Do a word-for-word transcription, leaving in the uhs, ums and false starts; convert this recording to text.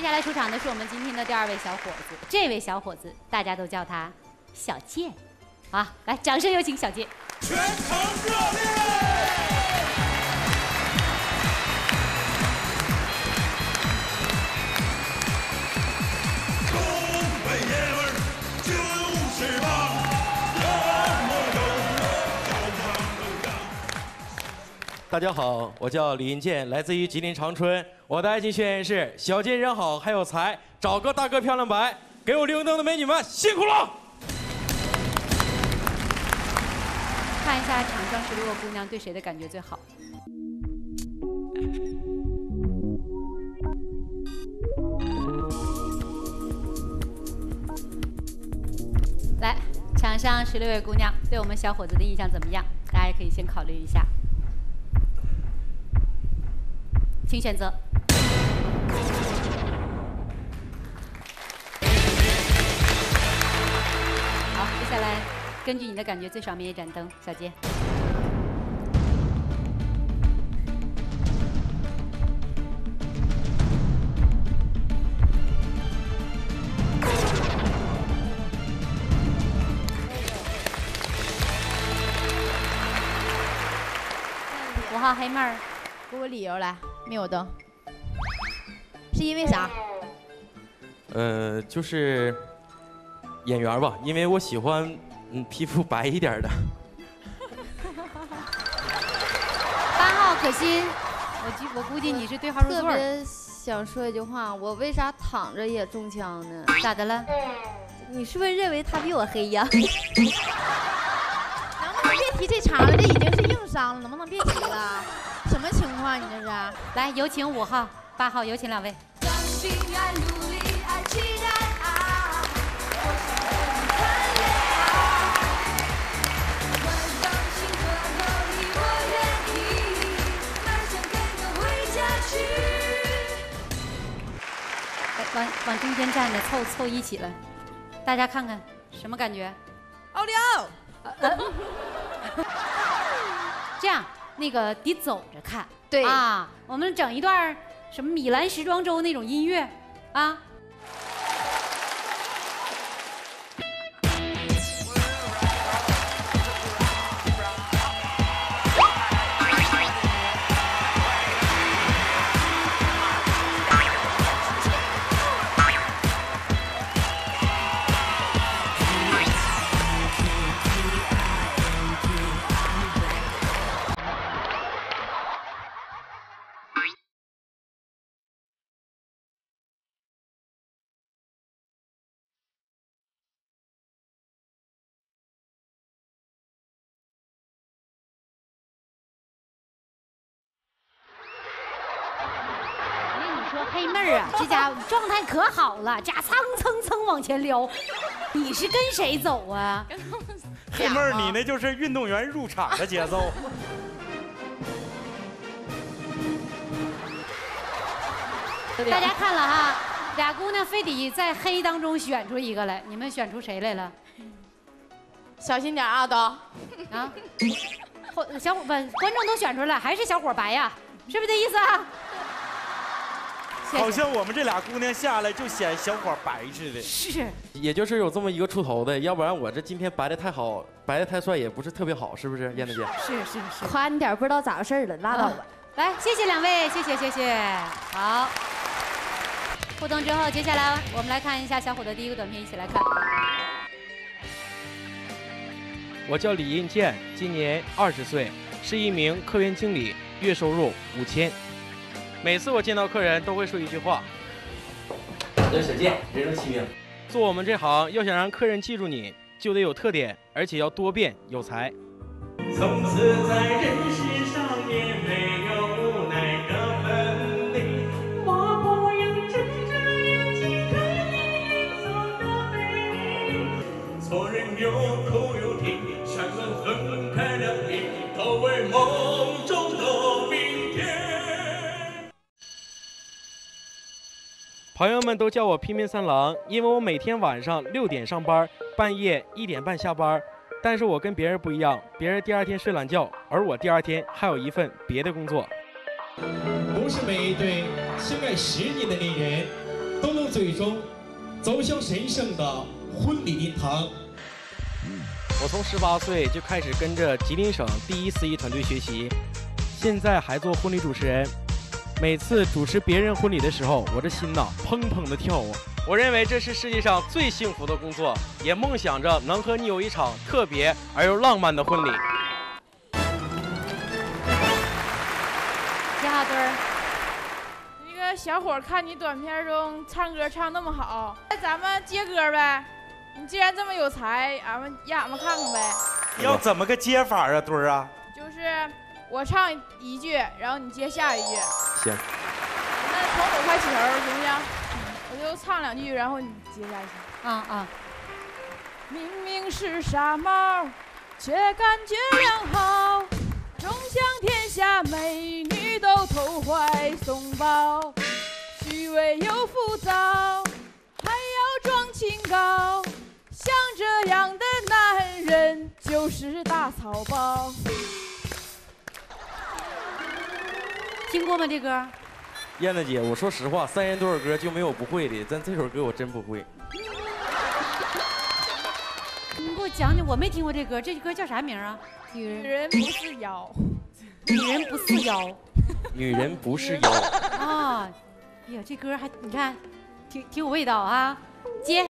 接下来出场的是我们今天的第二位小伙子，这位小伙子大家都叫他小健，啊，来，掌声有请小健。 全场热烈！东北爷们儿就是棒，什么都能照常能干。 大家好，我叫李银健，来自于吉林长春。我的爱情宣言是：小健人好，还有才，找个大哥漂亮白。给我留灯的美女们辛苦了。 看一下场上十六个姑娘对谁的感觉最好。来，场上十六位姑娘对我们小伙子的印象怎么样？大家也可以先考虑一下，请选择。好，接下来根据你的感觉最少灭一盏灯，小杰。五号黑妹儿， 给我理由来，灭我灯。是因为啥？ 呃，就是演员吧，因为我喜欢嗯皮肤白一点的。 八号可心，我估我估计你是对号入座。 特别想说一句话，我为啥躺着也中枪呢？ 咋的了？ 你是不是认为他比我黑呀？ 能不能别提这茬了？这已经是硬伤了，能不能别提了？什么情况？你这是？ 来，有请五号、八号，有请两位。往往中间站着，凑凑一起了，大家看看什么感觉？ 奥利奥， 呃、这样那个得走着看， 对啊，我们整一段什么米兰时装周那种音乐啊。黑妹儿啊，这家伙状态可好了，家蹭蹭蹭往前撩。你是跟谁走啊？ 黑妹儿，你那就是运动员入场的节奏。 大家看了哈，俩姑娘非得在黑当中选出一个来，你们选出谁来了？ 小心点啊，都啊！ 小伙不，观众都选出来，还是小伙白呀？是不是这意思啊？ 好像我们这俩姑娘下来就显小伙白似的。 是， 也就是有这么一个出头的，要不然我这今天白的太好，白的太帅也不是特别好，是不是，燕子姐？ 是是是。 夸你点不知道咋回事了，拉倒吧。 来，谢谢两位，谢谢谢谢。好，互动之后，接下来我们来看一下小伙的第一个短片，一起来看。 我叫李印健，今年二十岁，是一名客源经理，月收入五千。每次我见到客人都会说一句话：“ 我叫小健，人如其名。” 做我们这行，要想让客人记住你，就得有特点，而且要多变有才。 从此在人世上也没有哪个分离，我不用睁着眼睛看你脸上的美丽。错人有口有听，善恶分开两地，投为梦中的明天。 朋友们都叫我拼命三郎，因为我每天晚上六点上班，半夜一点半下班。但是我跟别人不一样，别人第二天睡懒觉，而我第二天还有一份别的工作。 不是每一对相爱十年的恋人最终走向神圣的婚礼殿堂。 我从十八岁就开始跟着吉林省第一司仪团队学习，现在还做婚礼主持人。每次主持别人婚礼的时候，我这心呐砰砰的跳啊！我认为这是世界上最幸福的工作，也梦想着能和你有一场特别而又浪漫的婚礼。 接好墩儿。 那个小伙看你短片中唱歌唱那么好，那咱们接歌呗。你既然这么有才，俺们让俺们看看呗。 要怎么个接法啊，墩儿啊？ 就是我唱一句，然后你接下一句。 行。 那从我开始行不行？我就唱两句，然后你接下去。 啊啊！ 明明是傻帽，却感觉良好，终向天下美女都投怀送抱，虚伪又浮躁，还要装清高，像这样的男人就是大草包。 听过吗？这歌？ 燕子姐，我说实话，三人多少歌就没有不会的，但这首歌我真不会。 你给我讲讲，我没听过这歌，这歌叫啥名啊？ 女人不是妖， 女人不是妖， 女人不是妖啊！哎呀，这歌还你看，挺挺有味道啊！接。